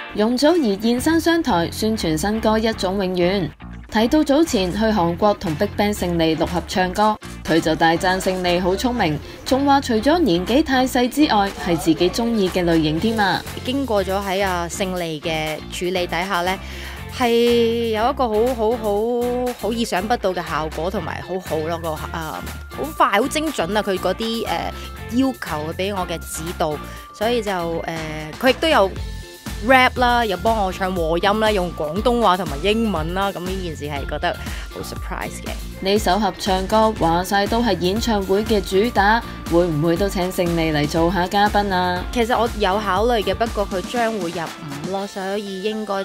容祖兒現身商台宣傳新歌《一種永遠》，提到早前去韓國同 BigBang 勝利六合唱歌，佢就大讚勝利好聰明，仲話除咗年紀太細之外，係自己中意嘅類型添啊！ 經過咗喺勝利嘅處理底下呢，係有一個好意想不到嘅效果，同埋好咯個好快好精準啊！佢嗰啲要求俾我嘅指導，所以就佢亦都有 rap 啦，又幫我唱和音啦，用廣東話同埋英文啦，咁呢件事係覺得好 surprise 嘅。 呢首合唱歌話晒都係演唱會嘅主打，會唔會都請勝利嚟做下嘉賓啊？ 其實我有考慮嘅，不過佢將會入伍咯，所以應該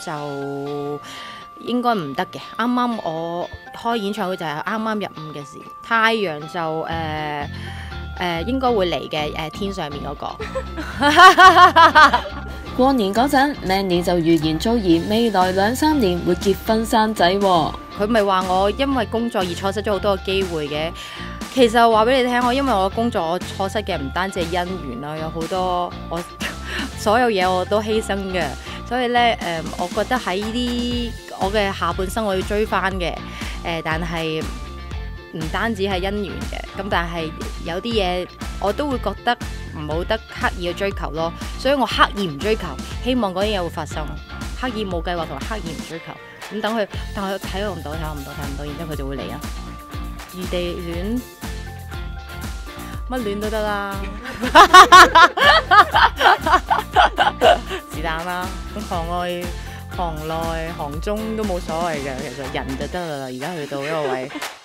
唔得嘅。啱啱我開演唱會就係啱啱入伍嘅事，太陽就應該會嚟嘅，天上面嗰個。 過年嗰陣 ，Manny 就預言祖兒未來2-3年會結婚生仔喎。 佢咪話我因為工作而錯失咗好多個機會嘅。其實話俾你聽，因為我工作我錯失嘅唔單止係姻緣啦，有好多我所有嘢我都犧牲嘅。所以咧我覺得喺呢我嘅下半生我要追翻嘅。但係唔單止係姻緣嘅，咁但係有啲嘢我都會覺得唔好得刻意去追求咯，所以我刻意唔追求，希望嗰啲嘢會發生，刻意冇計劃同埋刻意唔追求，咁等佢，但係睇唔到，然之後佢就會嚟啊！異地戀，乜戀都得啦，是但啦，咁行外、行內、行中都冇所謂嘅，其實人就得啦，而家去到呢個位。